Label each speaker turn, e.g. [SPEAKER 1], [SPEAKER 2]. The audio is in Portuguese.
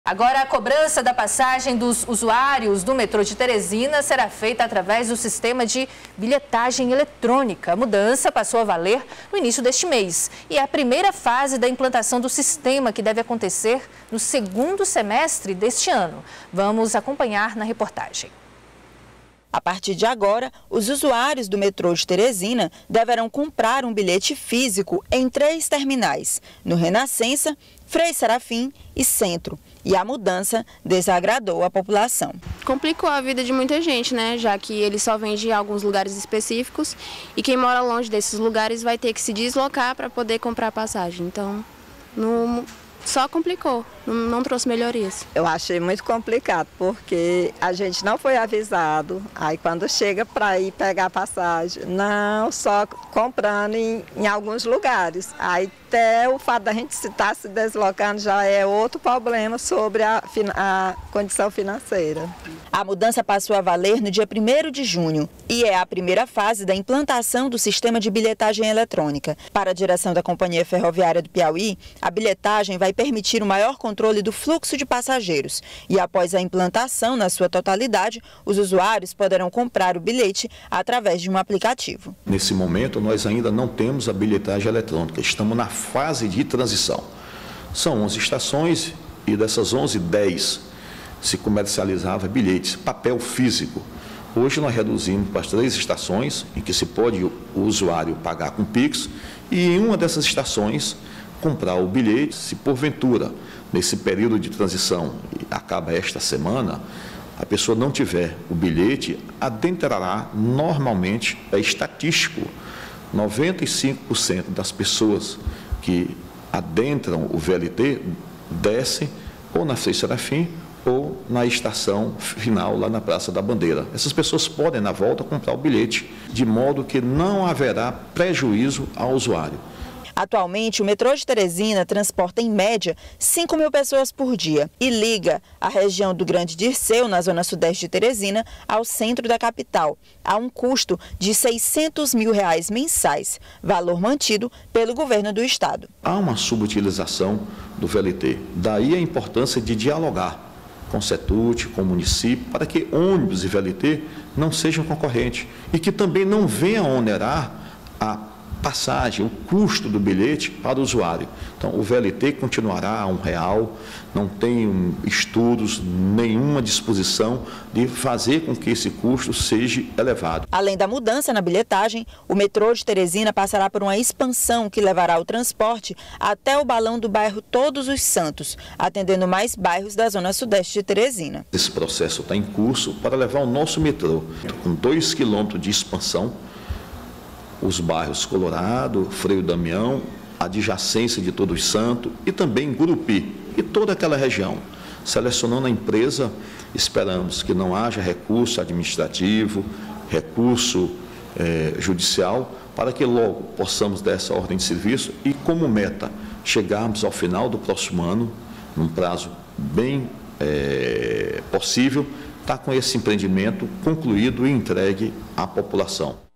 [SPEAKER 1] Agora, a cobrança da passagem dos usuários do metrô de Teresina será feita através do sistema de bilhetagem eletrônica. A mudança passou a valer no início deste mês e é a primeira fase da implantação do sistema, que deve acontecer no segundo semestre deste ano. Vamos acompanhar na reportagem.
[SPEAKER 2] A partir de agora, os usuários do metrô de Teresina deverão comprar um bilhete físico em 3 terminais, no Renascença, Frei Serafim e Centro. E a mudança desagradou a população.
[SPEAKER 3] Complicou a vida de muita gente, né? Já que ele só vende em alguns lugares específicos e quem mora longe desses lugares vai ter que se deslocar para poder comprar a passagem. Então, só complicou, não trouxe melhorias.
[SPEAKER 4] Eu achei muito complicado, porque a gente não foi avisado. Aí quando chega para ir pegar a passagem, não, só comprando em alguns lugares. Aí até o fato da gente estar se deslocando já é outro problema sobre a condição financeira.
[SPEAKER 2] A mudança passou a valer no dia 1º de junho e é a primeira fase da implantação do sistema de bilhetagem eletrônica. Para a direção da Companhia Ferroviária do Piauí, a bilhetagem vai permitir o maior controle do fluxo de passageiros e, após a implantação na sua totalidade, os usuários poderão comprar o bilhete através de um aplicativo.
[SPEAKER 5] Nesse momento, nós ainda não temos a bilhetagem eletrônica, estamos na fase de transição. São 11 estações e dessas 11, 10 se comercializava bilhetes, papel físico. Hoje nós reduzimos para as 3 estações em que se pode o usuário pagar com Pix e em uma dessas estações comprar o bilhete. Se porventura, nesse período de transição, acaba esta semana, a pessoa não tiver o bilhete, adentrará normalmente, é estatístico, 95% das pessoas que adentram o VLT descem ou na Frei Serafim ou na estação final, lá na Praça da Bandeira. Essas pessoas podem, na volta, comprar o bilhete, de modo que não haverá prejuízo ao usuário.
[SPEAKER 2] Atualmente, o metrô de Teresina transporta, em média, 5.000 pessoas por dia e liga a região do Grande Dirceu, na zona sudeste de Teresina, ao centro da capital, a um custo de R$ 600 mil mensais, valor mantido pelo governo do estado.
[SPEAKER 5] Há uma subutilização do VLT, daí a importância de dialogar com o CETUT, com o município, para que ônibus e VLT não sejam concorrentes e que também não venham a onerar a passagem, o custo do bilhete para o usuário. Então, o VLT continuará a R$1, não tem estudos, nenhuma disposição de fazer com que esse custo seja elevado.
[SPEAKER 2] Além da mudança na bilhetagem, o metrô de Teresina passará por uma expansão que levará o transporte até o balão do bairro Todos os Santos, atendendo mais bairros da zona sudeste de Teresina.
[SPEAKER 5] Esse processo está em curso para levar o nosso metrô, com 2 quilômetros de expansão, os bairros Colorado, Frei Damião, adjacência de Todos Santos e também Gurupi e toda aquela região. Selecionando a empresa, esperamos que não haja recurso administrativo, recurso judicial, para que logo possamos dar essa ordem de serviço e, como meta, chegarmos ao final do próximo ano, num prazo bem possível, estar com esse empreendimento concluído e entregue à população.